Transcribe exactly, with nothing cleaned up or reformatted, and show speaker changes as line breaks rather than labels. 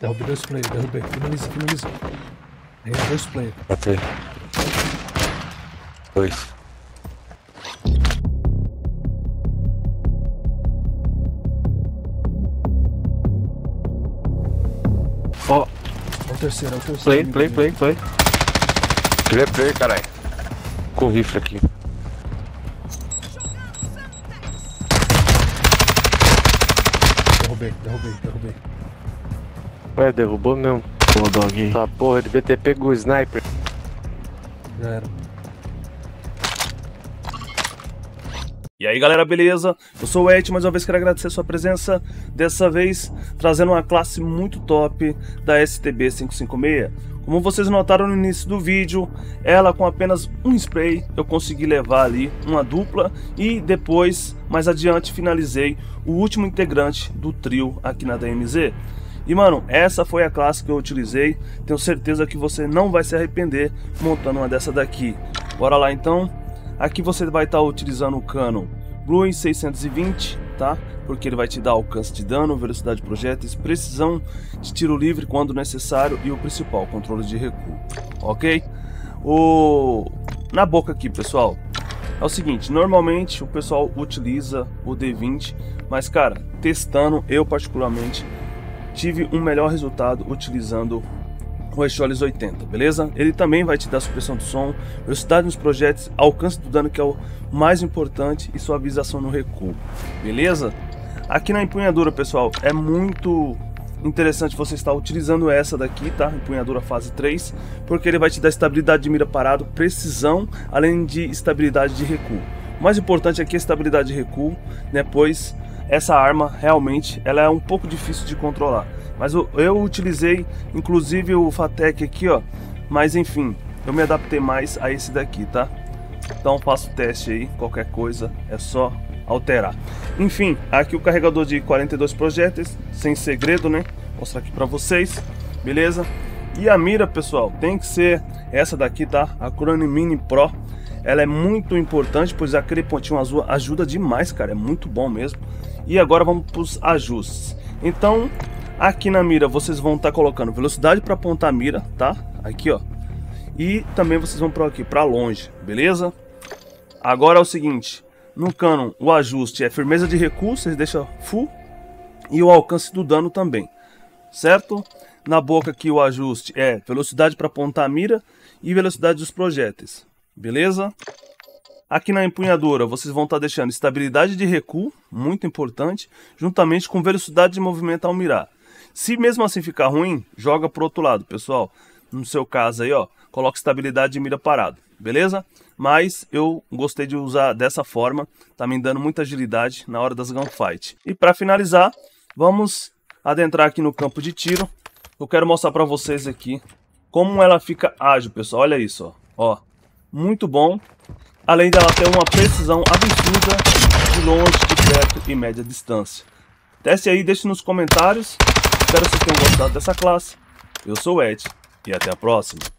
Derrubei dois players, derrubei. Finaliza, finaliza. Aí, dois players.
Matei. Dois. Ó. Oh.
É o terceiro, é o terceiro.
Play, play, play, play. Play, play, caralho. Com rifle aqui.
Derrubei, derrubei, derrubei.
Ué, derrubou mesmo. Pô, dog. Tá, porra, devia ter pego o sniper.
Já era.
E aí galera, beleza? Eu sou o Ed, mais uma vez quero agradecer a sua presença, dessa vez trazendo uma classe muito top da S T B quinhentos e cinquenta e seis. Como vocês notaram no início do vídeo, ela com apenas um spray eu consegui levar ali uma dupla e depois, mais adiante, finalizei o último integrante do trio aqui na D M Z. E mano, essa foi a classe que eu utilizei, tenho certeza que você não vai se arrepender montando uma dessa daqui. Bora lá então. Aqui você vai estar utilizando o cano Blue seiscentos e vinte, tá? Porque ele vai te dar alcance de dano, velocidade de projéteis, precisão de tiro livre quando necessário e o principal, controle de recuo, ok? O... Na boca aqui, pessoal, é o seguinte, normalmente o pessoal utiliza o D vinte, mas cara, testando, eu particularmente tive um melhor resultado utilizando o Exolis oitenta, beleza? Ele também vai te dar supressão do som, velocidade nos projéteis, alcance do dano, que é o mais importante, e suavização no recuo, beleza? Aqui na empunhadura, pessoal, é muito interessante você estar utilizando essa daqui, tá? Empunhadura fase três, porque ele vai te dar estabilidade de mira parado, precisão, além de estabilidade de recuo. O mais importante aqui é a estabilidade de recuo, né? Pois essa arma realmente ela é um pouco difícil de controlar. Mas eu, eu utilizei inclusive o Fatec aqui, ó. Mas enfim, eu me adaptei mais a esse daqui, tá? Então faço o teste aí, qualquer coisa é só alterar. Enfim, aqui o carregador de quarenta e dois projéteis, sem segredo, né? Vou mostrar aqui pra vocês, beleza? E a mira, pessoal, tem que ser essa daqui, tá? A Crone Mini Pro. Ela é muito importante, pois aquele pontinho azul ajuda demais, cara, é muito bom mesmo. E agora vamos para os ajustes. Então, aqui na mira vocês vão estar tá colocando velocidade para apontar a mira, tá? Aqui, ó. E também vocês vão para aqui, para longe, beleza? Agora é o seguinte, no cano o ajuste é firmeza de recuo, vocês deixam full, e o alcance do dano também, certo? Na boca aqui o ajuste é velocidade para apontar a mira e velocidade dos projéteis, beleza? Aqui na empunhadura vocês vão estar deixando estabilidade de recuo, muito importante, juntamente com velocidade de movimento ao mirar. Se mesmo assim ficar ruim, joga pro outro lado, pessoal. No seu caso aí, ó, coloca estabilidade de mira parado, beleza? Mas eu gostei de usar dessa forma, tá me dando muita agilidade na hora das gunfight. E para finalizar, vamos adentrar aqui no campo de tiro. Eu quero mostrar para vocês aqui como ela fica ágil, pessoal. Olha isso, ó, ó, muito bom. Além dela ter uma precisão absurda de longe, de perto e média distância. Teste aí, deixe nos comentários. Espero que vocês tenham gostado dessa classe. Eu sou o Ed e até a próxima.